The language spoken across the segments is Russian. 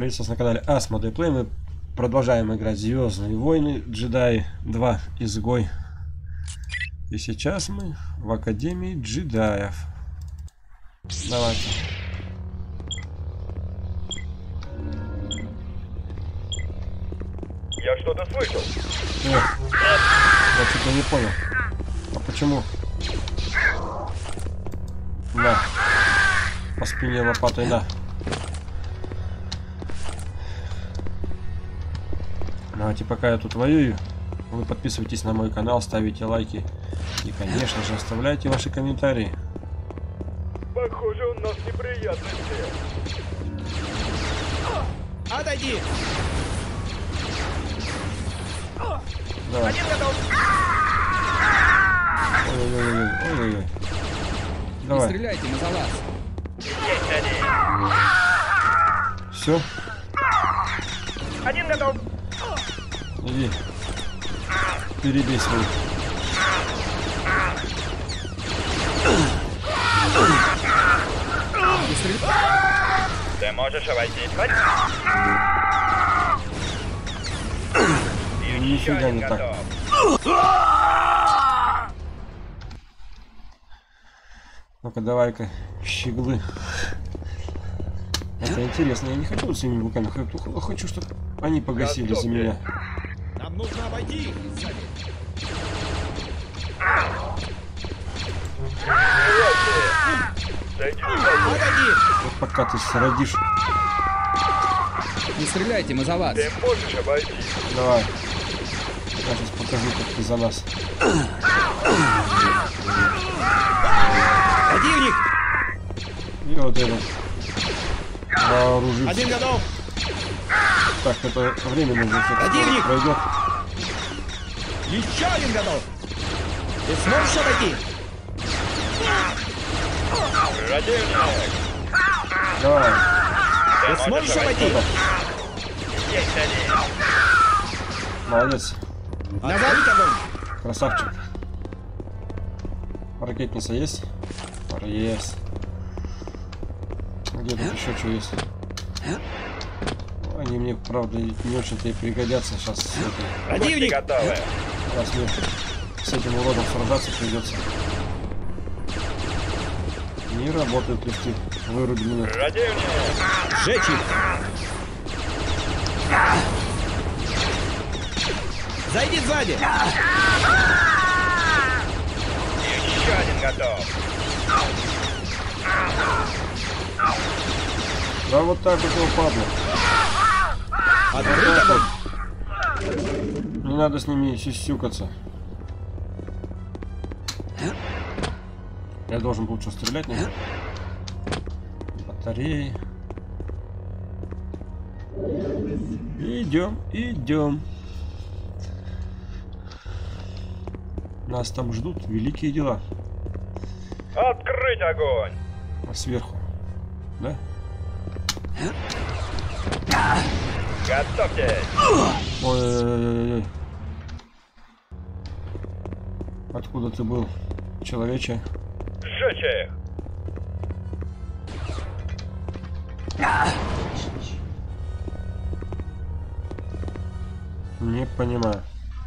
Приветствую на канале Asmodee Play. Мы продолжаем играть Звездные войны, Джедаи 2, Изгой. И сейчас мы в Академии джедаев. Давайте. Я что-то слышал. Я что-то не понял. А почему? На. По спине лопатой, на. Давайте, пока я тут воюю, вы подписывайтесь на мой канал, ставите лайки и, конечно же, оставляйте ваши комментарии. Похоже, у нас неприятности. Отойди! Давай. Один готов! Ой-ой-ой. Не Давай. стреляйте, мы за вас! Есть один. Все, Один готов. иди. Перебей свой. Не стреляй! Ты можешь обойтись. Нифига не так. Ну-ка, давай-ка, щеглы. Это интересно, я не хочу вот своими руками, хочу, чтобы они погасили за меня. Нам нужно обойти их сзади. Отойди! Вот пока ты сродишь. Не стреляйте, мы за вас! Ты можешь обойтись. Давай. Я сейчас покажу, как ты за нас. Противник! И вот этот. Вооружиться. Один готов! Так, это временно уже все Противник! пройдет. Еще один готов! Ты сможешь обойти? Противник. Давай. Ты сможешь обойти? Есть один. Молодец. Наводить огонь! Красавчик. Ракетница есть? Есть. Где тут еще что есть? Они мне, правда, не очень-то и пригодятся сейчас. Противник! Готовы. Раз мне с этим уродом сражаться придется. Не работают лифты. Выруби меня. Противник. Сжечь их! Зайди сзади! Еще один готов. Да вот так вот его падло. Открыть огонь! Не надо с ними сюсюкаться. Я должен был что, стрелять, нет? Батареи. Идем, идем. Нас там ждут великие дела. Открыть огонь. А сверху. Да? Готовьтесь. Ой-ой-ой-ой. Откуда ты был, человече? Сжечь их. Не понимаю.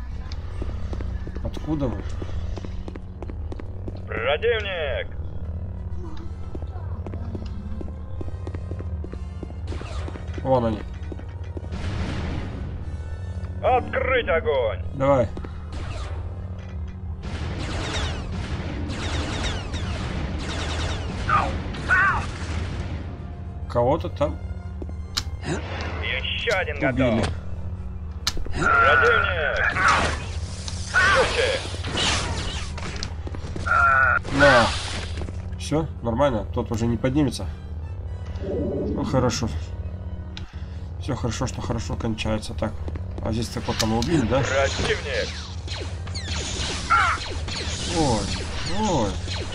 Откуда вы? Противник. Вон они. Открыть огонь. Давай. Кого-то там Еще один убили. готов. Противник. Сжечь их. На. Все, нормально. Тот уже не поднимется. Ну хорошо. Все хорошо, что хорошо кончается. Так. А здесь так вот там убили, да? Противник. Ой. Ой.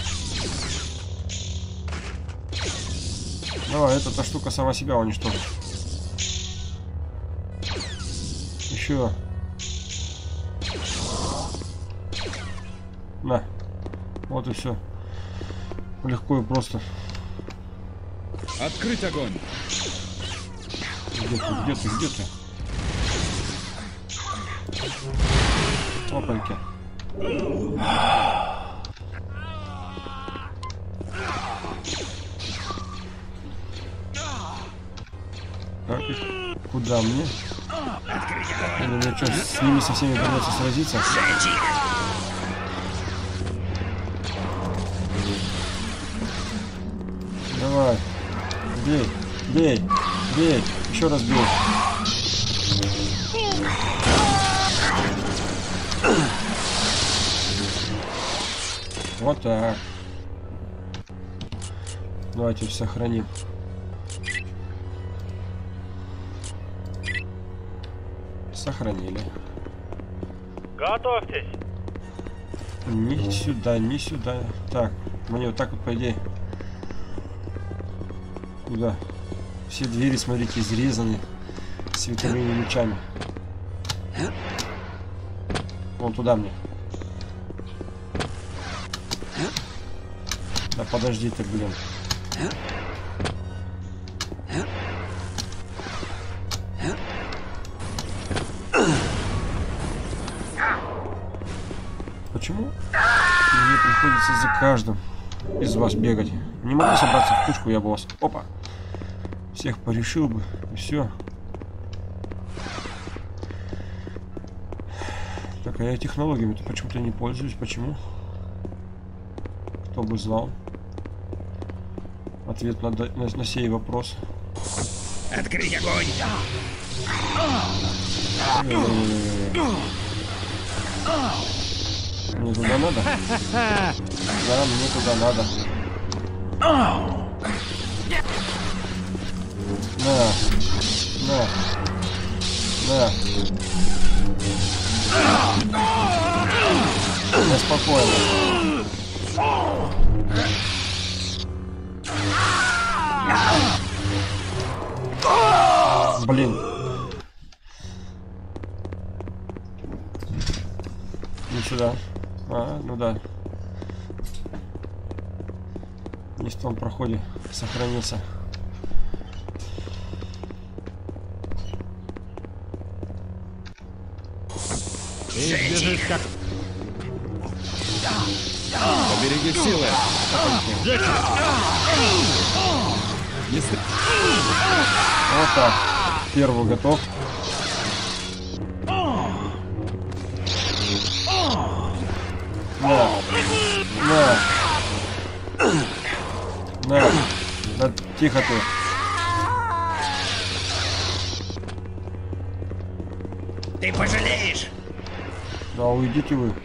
Давай, эта штука сама себя уничтожит. Еще. На. Вот и все. Легко и просто. Открыть огонь! Где ты, где ты, где ты? Опаньки. Как их? Куда мне? Или мне что, с ними со всеми придется сразиться? Давай. Бей, бей, бей. Еще раз бей. Вот так. Давайте сохраним. Сохранили. Готовьтесь. Ни сюда, ни сюда. Так, мне вот так вот, по идее. Куда? Все двери, смотрите, изрезаны световыми мечами. Вон туда мне. Да подожди ты, блин. Почему мне приходится за каждым из вас бегать? Не могу собраться в кучку, я бы вас... Опа! Всех порешил бы, и все. Так, а я технологиями-то почему-то не пользуюсь. Почему? Кто бы знал? Ответ на сей вопрос. Открыть огонь! Мне туда надо? Да, мне туда надо. На. На. На. Да, спокойно. Блин. Не сюда. А, ну да. Не в том проходе сохранился. Ты бежишь как... Побереги силы! Не стр... Вот так. Первый готов. На. На. На. Да, тихо ты. Ты пожалеешь! Да уйдите вы.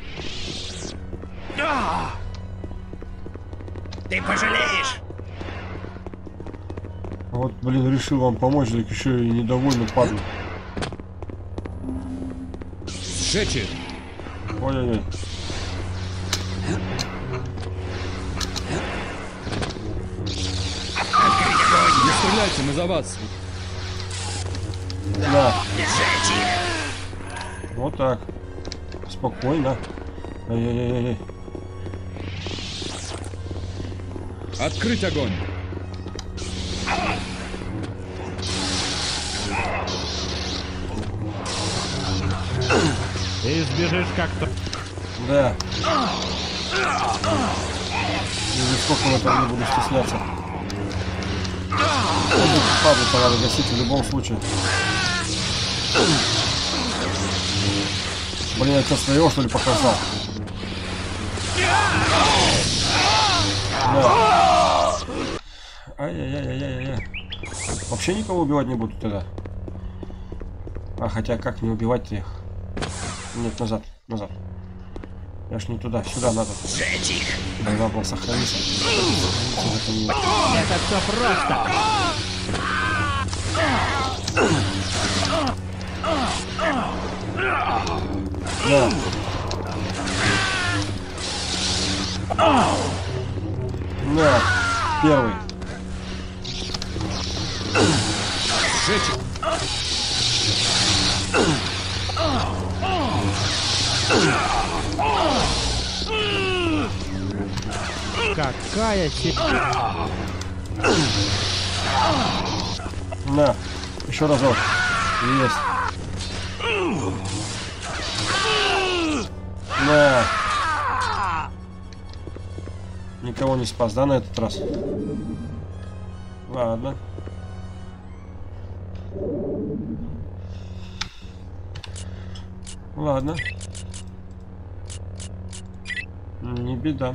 Ты пожалеешь! Вот, блин, решил вам помочь, так еще и недовольный падал. Сжечь их! Ой-ой-ой. Не стреляйте, мы за вас! Да. Вот так. Спокойно. Ай-яй-яй-яй. Открыть огонь! Ты сбежишь как-то. Да. Или сколько я там не буду стесняться. Падлу-то надо гасить в любом случае. Блин, я что, своего что ли показал? Да. Ай-яй-яй-яй-яй-яй. Вообще никого убивать не буду тогда. А хотя как не убивать-то их? Нет, назад, назад. Я ж не туда, сюда надо. Должна была сохраниться. Это все просто. Да. На, первый. Сжечь их! Какая сила. На, Еще разок. Есть. На. Никого не спас, да, на этот раз? Ладно. Ладно. Не беда.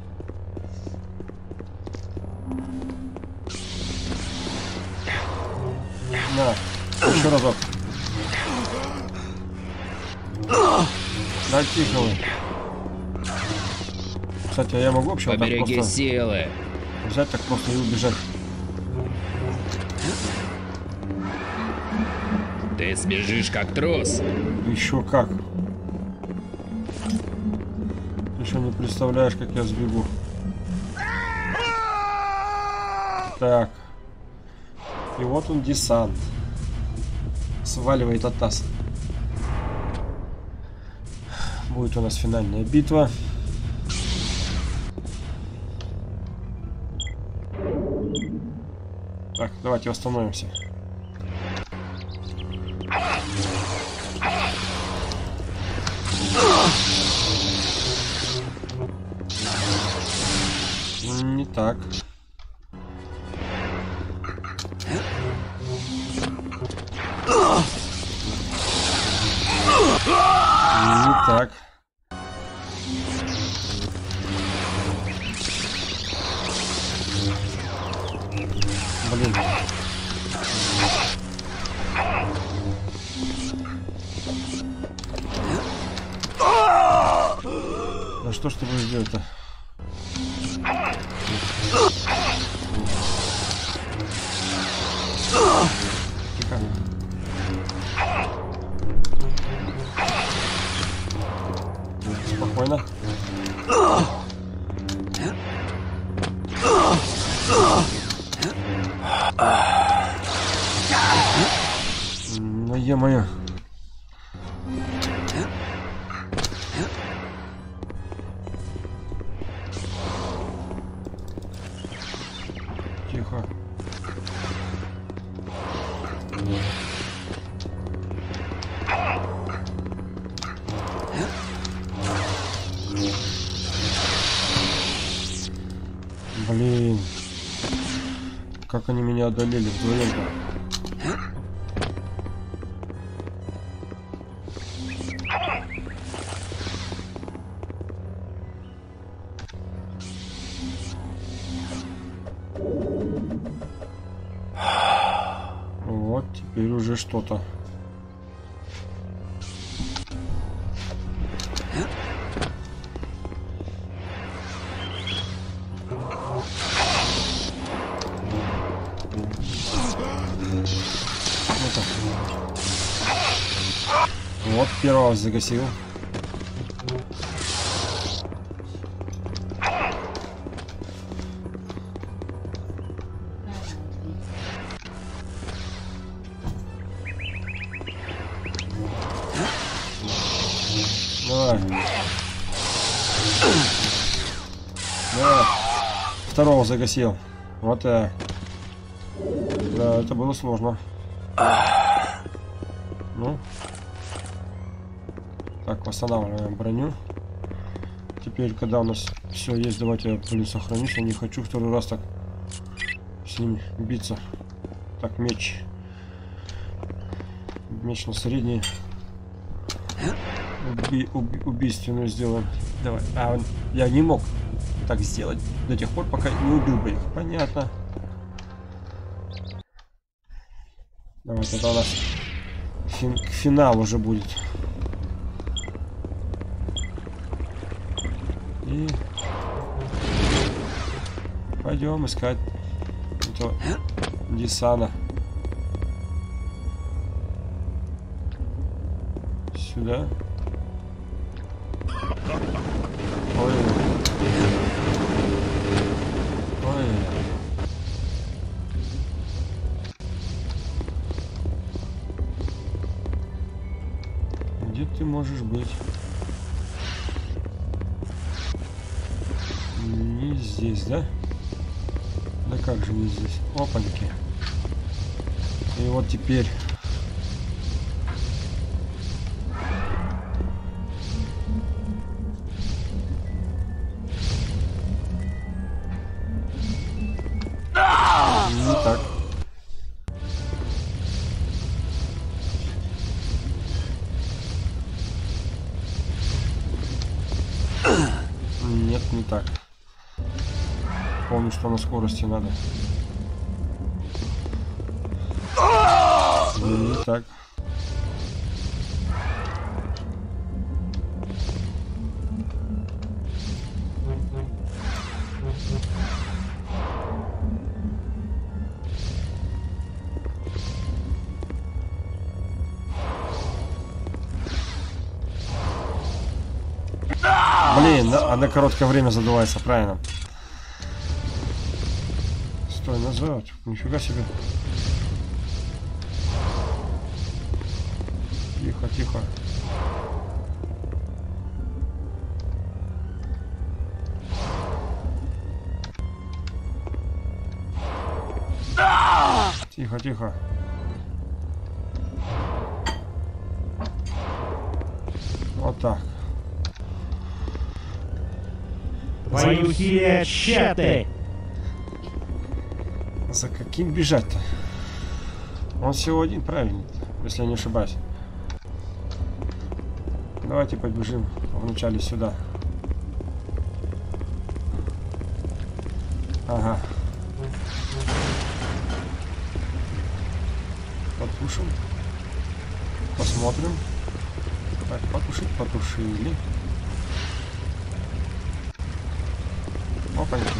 На, еще разок. Да тихо вы. Кстати, а я могу вообще вот так Побереги просто силы. взять так просто и убежать? Ты сбежишь как трус. Еще как. Еще не представляешь, как я сбегу. Так. И вот он, десант. Сваливает от нас. Будет у нас финальная битва. Так, давайте восстановимся. Не так. Не так. Блин. Да что ж ты будешь делать-то? Тихо. Спокойно. Ну, е-мое. Тихо. Блин. Как они меня одолели вдвоем-то? Вот, теперь уже что-то. Вот, первого загасил. Давай. Давай. Второго загасил. Вот так. Да, это было сложно. Ну. Так, восстанавливаем броню. Теперь, когда у нас все есть, давайте я, блин, сохранюсь. Я не хочу второй раз так с ними биться. Так, меч. Меч на средний. Убийственную сделаем. Давай. А, я не мог так сделать до тех пор, пока не убил бы их. Понятно. Давай, это у нас к финалу уже будет. И пойдем искать этого Десана. Сюда. Ой. Ой. Где ты можешь быть? Не здесь, да? Да как же не здесь? Опаньки. И вот теперь... Не так. Нет, не так. Помню, что на скорости надо. Не так. Блин, а на короткое время задувается, правильно. Стой, назад. Нифига себе. Тихо, тихо. Тихо, тихо. Вот так. Твои усилия тщетны. За каким бежать-то? Он всего один, правильно, если я не ошибаюсь. Давайте побежим вначале сюда. Ага. Потушим. Посмотрим. Так, потушить, потушили. Опаньки.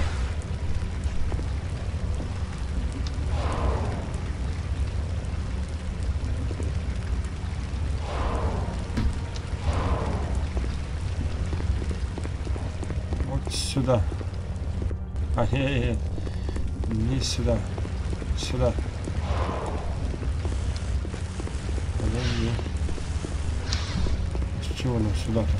Вот сюда. Не сюда. Сюда. Подожди. С чего нам сюда-то?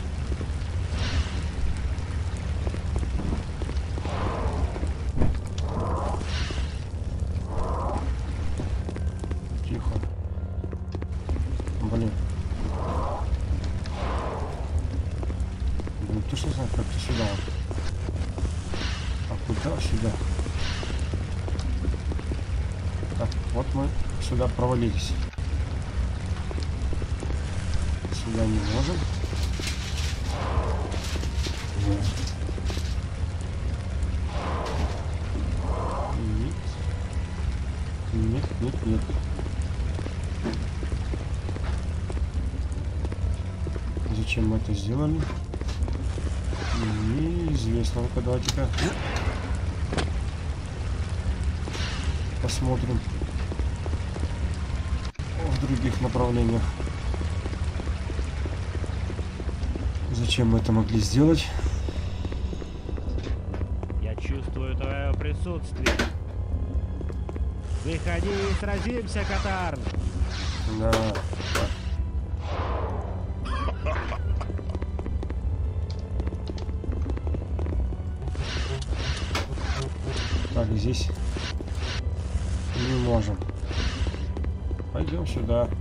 Точно знаю, как-то сюда. А куда сюда? Так, вот мы сюда провалились. Сюда не можем. Нет. Нет. Зачем мы это сделали? Неизвестно. Ну-ка, давайте-ка посмотрим в других направлениях. Зачем мы это могли сделать? Я чувствую твое присутствие. Выходи и сразимся, Катарн. Да. Так, здесь не можем. Пойдем сюда.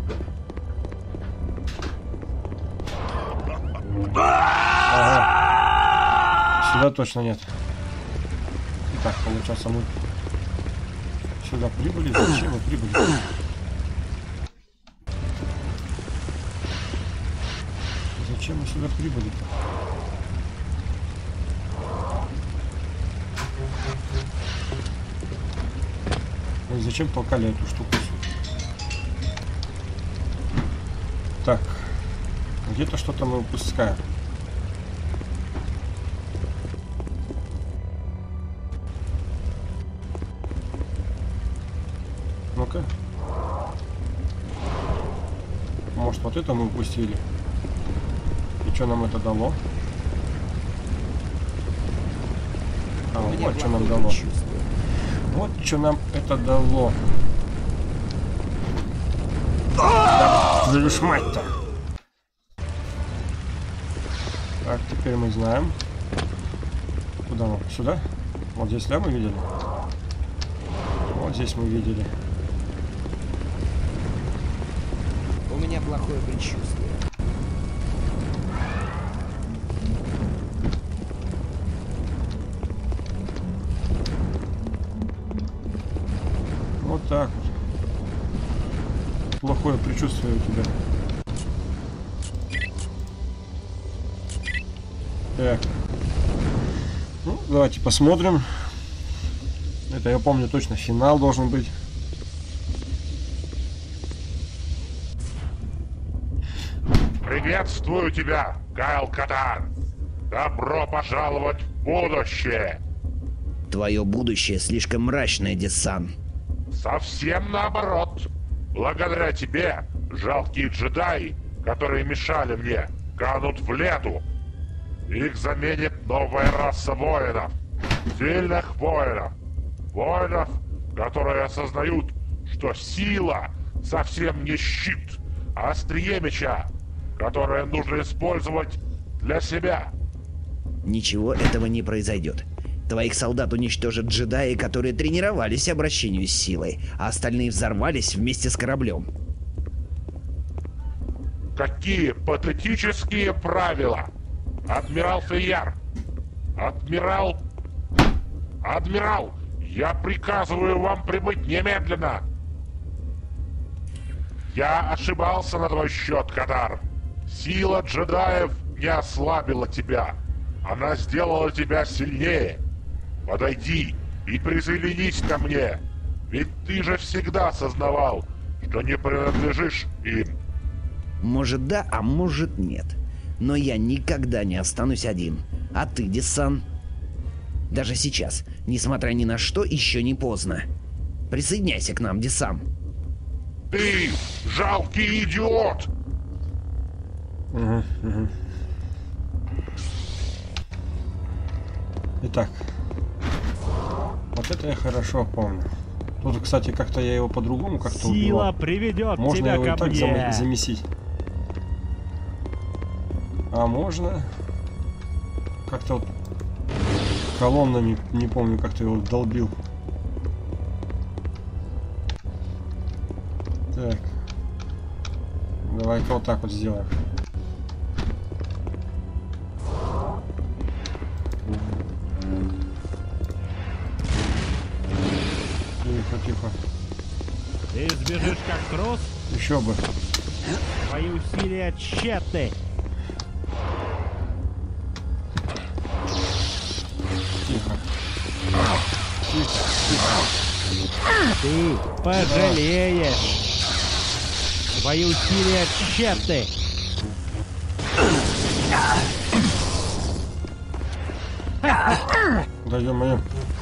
Ага. Сюда точно нет. Итак, получается, мы сюда прибыли. Зачем мы прибыли? Зачем мы сюда прибыли-то? И зачем толкали эту штуку? Так, где-то что-то мы упускаем. Ну-ка. Может, вот это мы упустили? И что нам это дало? А, вот что нам дало. Вот что нам это дало. Твою ж мать-то. Так, теперь мы знаем. Куда мы? Сюда? Вот здесь, да, мы видели? Вот здесь мы видели. У меня плохое предчувствие. Вот так вот. Плохое предчувствие у тебя. Так. Ну, давайте посмотрим. Это я помню точно, финал должен быть. Приветствую тебя, Кайл Катар! Добро пожаловать в будущее! Твое будущее слишком мрачное, Дессан. Совсем наоборот. Благодаря тебе, жалкие джедаи, которые мешали мне, канут в лету. Их заменит новая раса воинов. Сильных воинов. Воинов, которые осознают, что сила совсем не щит, а острие меча, которое нужно использовать для себя. Ничего этого не произойдет. Твоих солдат уничтожат джедаи, которые тренировались обращению с силой, а остальные взорвались вместе с кораблем. Какие патетические правила! Адмирал Фейяр! Адмирал! Адмирал! Я приказываю вам прибыть немедленно! Я ошибался на твой счет, Катар. Сила джедаев не ослабила тебя. Она сделала тебя сильнее. Подойди и присоединись ко мне. Ведь ты же всегда осознавал, что не принадлежишь им. Может да, а может нет. Но я никогда не останусь один. А ты, Дессан? Даже сейчас, несмотря ни на что, еще не поздно. Присоединяйся к нам, Дессан. Ты жалкий идиот! Итак. Вот это я хорошо помню. Тут, кстати, как-то я его по-другому как-то Сила убивал. приведет Можно тебя его и ко так мне. замесить. А можно как-то вот колоннами, не помню, как ты его долбил. Так. Давай-ка вот так вот сделаем. Тихо, тихо. Ты сбежишь как трус, Еще бы. твои усилия тщетны. Тихо. Тихо, тихо. Ты пожалеешь. Твои усилия тщетны. Да ё-моё.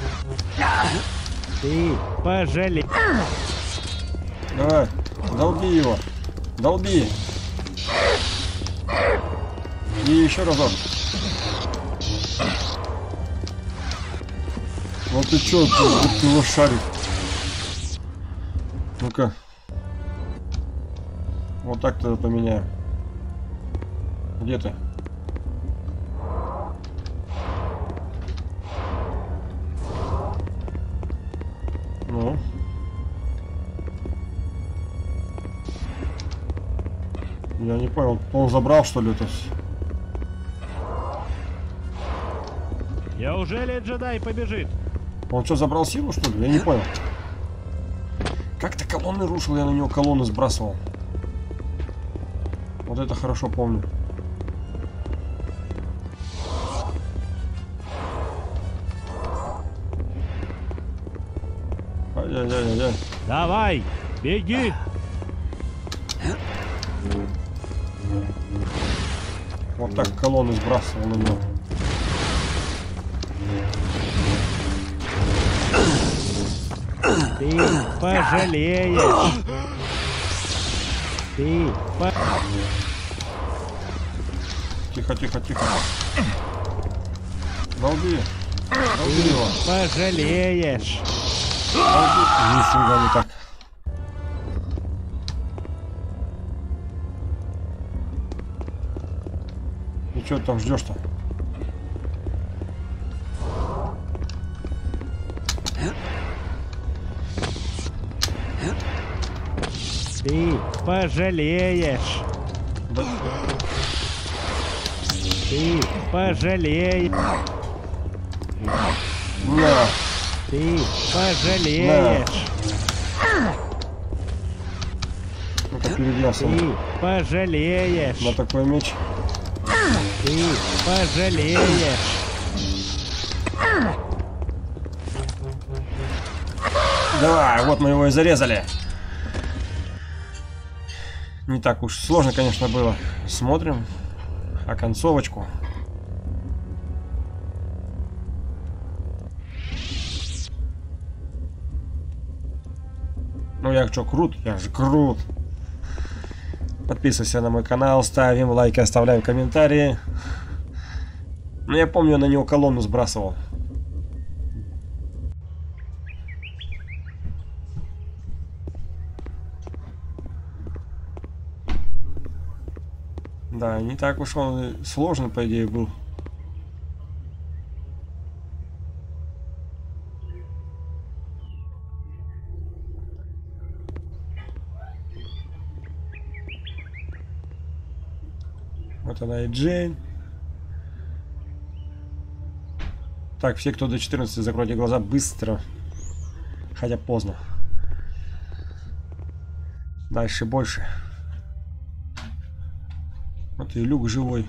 Ты пожалеешь. Давай, долби его. Долби. И еще разок. Ну ты чё, ты его шарик. Ну-ка. Вот так-то поменяем. Где ты? Ну. Я не понял, он забрал, что ли, это? Неужели джедай побежит? Он что, забрал силу, что ли? Я не понял. Как-то колонны рушил, я на него колонны сбрасывал. Вот это хорошо помню. Ай-яй-яй-яй. Давай, беги. Вот так колонны сбрасывал на него. Ты пожалеешь. Ты Тихо, тихо, тихо. Долби. Долби его. пожалеешь. Нифига не так. И что ты там ждешь-то? Ты пожалеешь. Да. Ты пожалеешь. На. Ты пожалеешь. Ну-ка, переделся Ты пожалеешь. на такой меч. Ты пожалеешь. Давай, вот мы его и зарезали. Не так уж сложно, конечно, было. Смотрим оконцовочку. Ну я что, крут? Я же крут. Подписывайся на мой канал, ставим лайки, оставляем комментарии. Ну я помню, я на него колонну сбрасывал. Да, не так уж он сложный, по идее, был. Вот она и Джейн. Так, все, кто до 14, закройте глаза быстро. Хотя поздно. Дальше больше. Вот и Люк живой.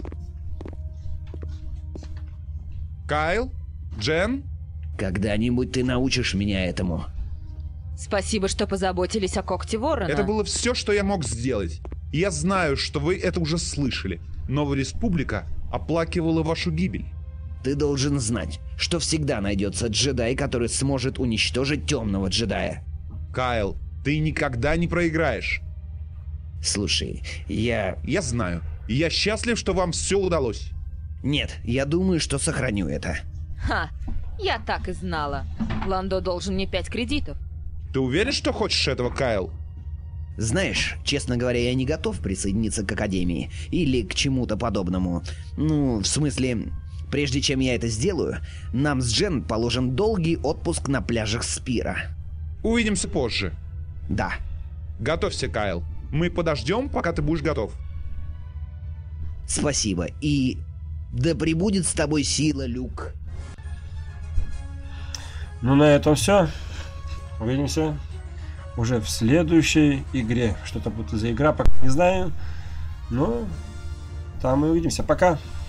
Кайл? Джен? Когда-нибудь ты научишь меня этому. Спасибо, что позаботились о когте ворона. Это было все, что я мог сделать. И я знаю, что вы это уже слышали. Новая Республика оплакивала вашу гибель. Ты должен знать, что всегда найдется джедай, который сможет уничтожить темного джедая. Кайл, ты никогда не проиграешь. Слушай, я... Я знаю. И я счастлив, что вам все удалось. Нет, я думаю, что сохраню это. Ха, я так и знала. Ландо должен мне 5 кредитов. Ты уверен, что хочешь этого, Кайл? Знаешь, честно говоря, я не готов присоединиться к Академии или к чему-то подобному. Ну, в смысле, прежде чем я это сделаю, нам с Джен положен долгий отпуск на пляжах Спира. Увидимся позже. Да. Готовься, Кайл. Мы подождем, пока ты будешь готов. Спасибо. И да пребудет с тобой сила, Люк. Ну на этом все. Увидимся уже в следующей игре. Что это будет за игра, пока не знаю. Но там мы увидимся. Пока.